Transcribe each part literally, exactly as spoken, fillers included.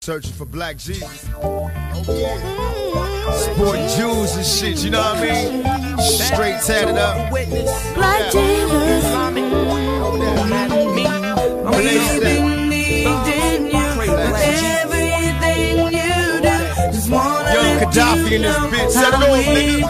Searching for black Jesus. Oh yeah. Sporting jewels and shit, you know what I mean? Straight tatted up. Black Jesus. I'm believing in you. Everything you do. Just wanna Young Gaddafi in this bitch. Set it off, nigga.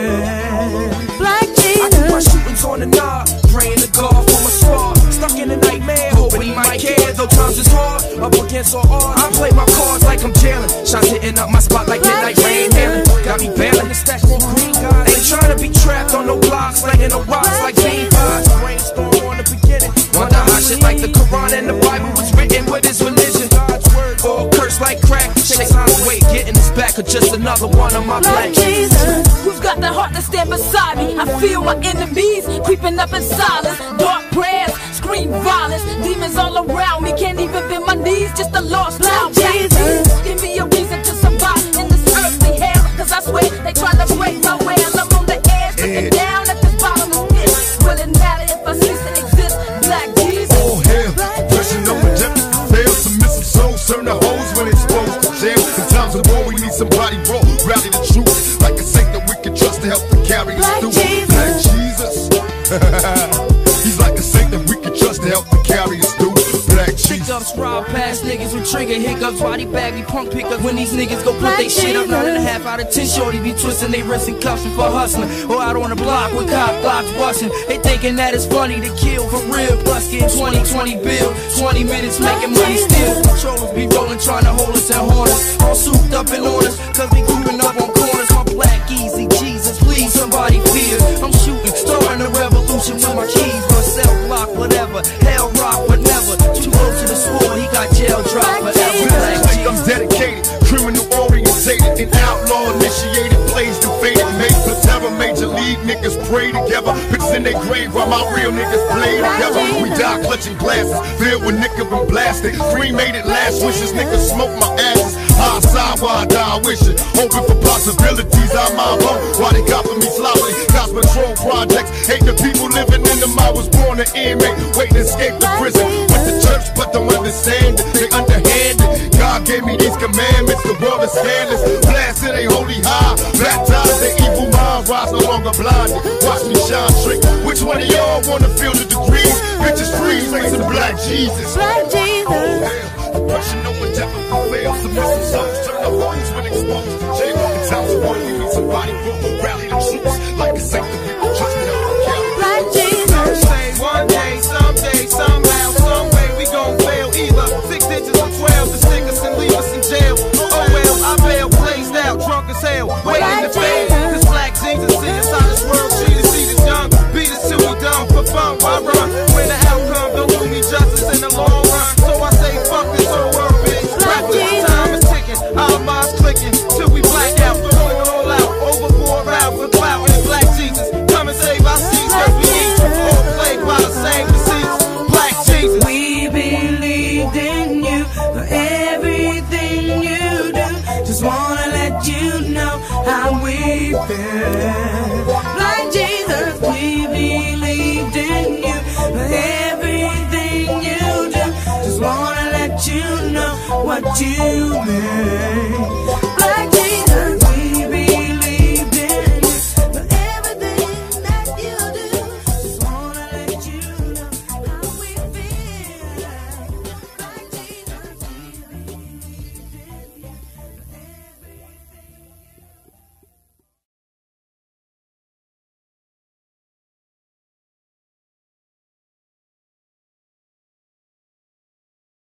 Black I do my Jesus. shootings on the knob, praying to God for my squad. Stuck in a nightmare, hoping he might care. Though times is hard, up against all odds. I play my cards like I'm jailing. Shots hitting up my spot like midnight rain hailing. Got me bailing the stash more green guys. Ain't trying to be trapped on no blocks, slanging no rocks like bean pies. Brainstorm on the beginning. Wonder how shit like the Quran and the Bible was written. What is religion? God's word, all cursed like crack. Shake times away, getting this back or just another one of my black Jesus. Who's got the heart to stand beside me? I feel my enemies creeping up in silence. Dark prayers, scream violence. Demons all around me, can't even bend my knees. Just a lost child. Jesus, give me a reason to survive in this earthly hell. Cause I swear they trying to break my will. I'm on the edge, looking down at this bottomless pit. Will it matter if I cease to exist? Black Jesus. Oh hell, pressing on the depth to fail. Submissive souls turn to hoes when exposed to jail. In times of war we need somebody raw, rally the troops. Like a saint that we can trust to help to carry us through. Black Jesus. He's like a saint that we can trust to help to carry us through. Black Jesus. Hiccups, rob past niggas with trigger hiccups. Body baggy punk pickers when these niggas go put they shit up. Nine and a half out of ten shorty be twisting they wrists and cuffs for hustling. Or out on the block with cop blocks busting. They thinking that it's funny to kill for real. Plus getting twenty twenty bill. twenty minutes making money still. Controllers be rolling trying to hold us and horn us. All souped up in orders cause we grouping up on corners. My black easy Jesus, please somebody feel. I'm shooting, starting a revolution with my keys. But cell block, whatever. Hell rock, but never. Too close to the sword, he got jail drop forever. Black I'm dedicated, criminal orientated, and outlaw initiated, blazed and faded, made for terror, major league niggas pray together, pictures in their grave while my real niggas play together. We die clutching glasses, filled with nickel and blasted. Cremated last wishes, niggas smoke my ashes. High side while I die wishing, hoping for possibilities. I'm my own, while they copping me sloppily. Cops patrol projects, hate the people living in them. I was born an inmate, waiting to escape the prison. Went to church but don't understand it, they underhanded. God gave me these commandments, the world is scandalous. Blasted a holy high, baptized the evil mind, rise no longer blinded. Watch me shine trick. Which one of y'all wanna feel the degrees? Bitches freeze, make some black Jesus. Black Jesus. Oh hell, depression over death and fail. Submissive souls turn to hoes when exposed to jail. In times of war we need somebody who rally the troops. Like a saint that we can trust to help them carry. Black Jesus. Say one day, someday, somehow, some way we gon' fail. Either six digits or twelve to stick us and leave us in jail. Oh well, I bail blazed out, drunk as hell, waiting to fail. Cause black Jesus see us out this world, treat us, see us young, beat us till we done for fun. Why run? When the outcome don't do me justice in the long run. So I say fuck this whole world, bitch. Rap with the time is ticking, our minds clicking till we black out, throwing it all out, overboard out for clout and black Jesus. Come and save our seeds, cause we need you. All plagued by the same disease. Black Jesus. We believed in you for everything you do. Just wanna let you know how we feel. Like Jesus, we believed in you for everything you do. Just wanna let you know what you mean.